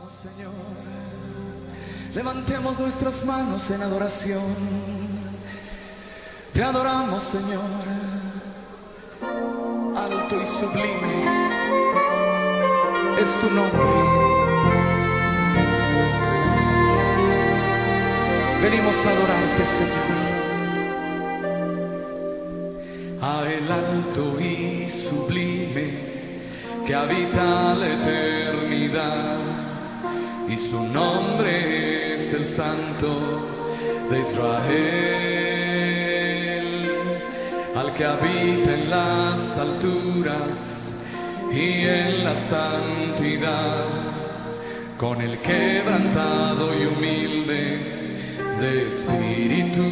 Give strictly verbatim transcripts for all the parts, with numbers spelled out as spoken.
adoramos, Señor. Levantemos nuestras manos en adoración. Te adoramos, Señor. Alto y sublime es tu nombre. Venimos a adorarte, Señor. A el alto y sublime que habita la eternidad, y su nombre es el Santo de Israel, al que habita en las alturas y en la santidad, con el quebrantado y humilde de espíritu,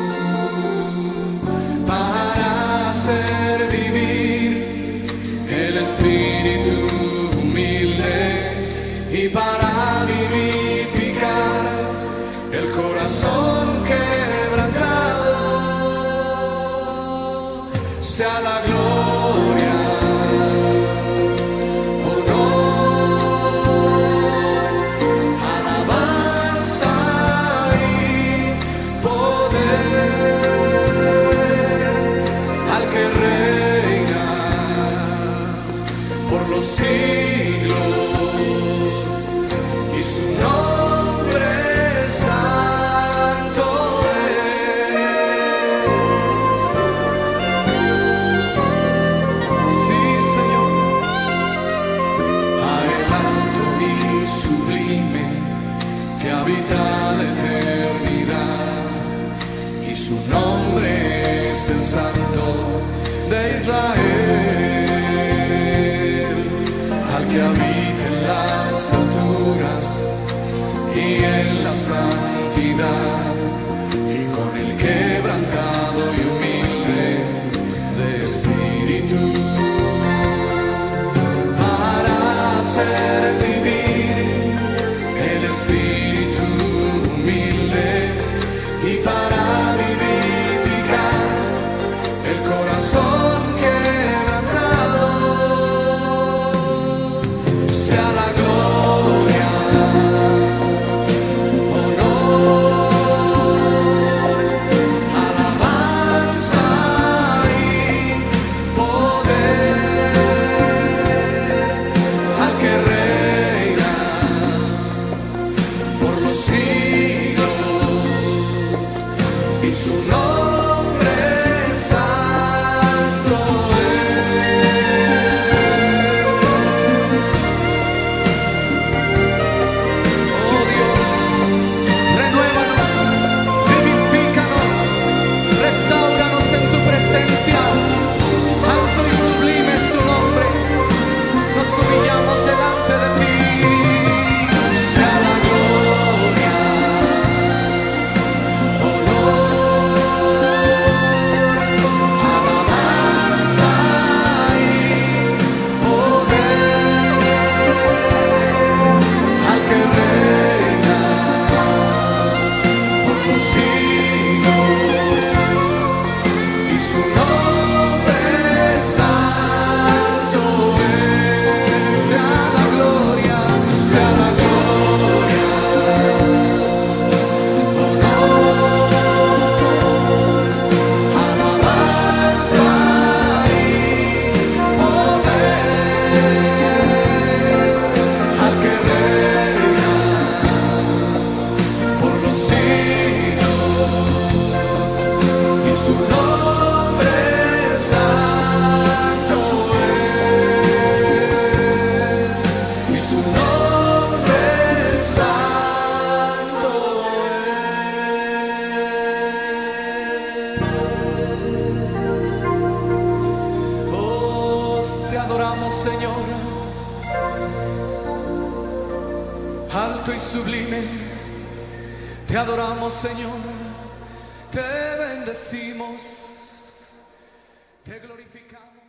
para hacer vivir el espíritu humilde y para vivificar el corazón quebrantado. Sea la gloria, honor, alabanza y poder al que reina por los siglos, y su nombre santo es. Sí, Señor. A el alto y sublime que habita la eternidad, y su nombre es el Santo de Israel, al que habita en las alturas y en la santidad, y con el quebrantado y humilde de espíritu, para hacer vivir el espíritu humilde y para vivificar el corazón quebrantado. Sea la gloria, honor, alabanza y poder al que reina por los siglos, y su nombre santo es. Oh Dios, renuévanos, vivifícanos, restáuranos en tu presencia. Alto y sublime es tu nombre, nos humillamos delante de ti. Sea la gloria, honor, alabanza y poder al que reina por los siglos, y su nombre santo es. Sea la gloria, sea la gloria, honor, alabanza y poder al que reina por los siglos, y su nombre santo es, y su nombre santo es. Oh, te adoramos, Señor. Alto y sublime, te adoramos, Señor. Te bendecimos, te glorificamos.